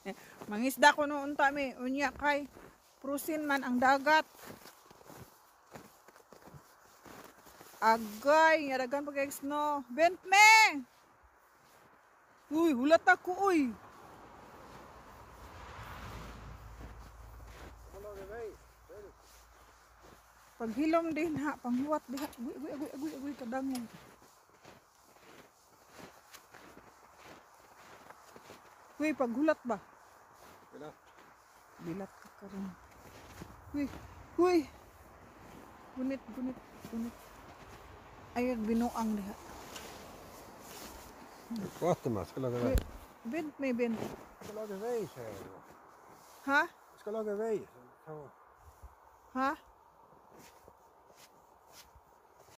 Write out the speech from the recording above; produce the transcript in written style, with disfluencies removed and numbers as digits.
Mangisda ko noon tami. Unya kay prusin man ang dagat. Agay, yaragan pag no. Bent me! Uy, hulat ako, uy. Paghilom din ha, panghuwat diha. Agoy, kadangog. Uy, paghulat ba? Bilat ka karon. Uy. Gunit. Ayag binuang diha. Wacht maar, ska laga vei. Bent me, bent. Ska laga vei, säger jag. Ha? Ska laga vei. Ha?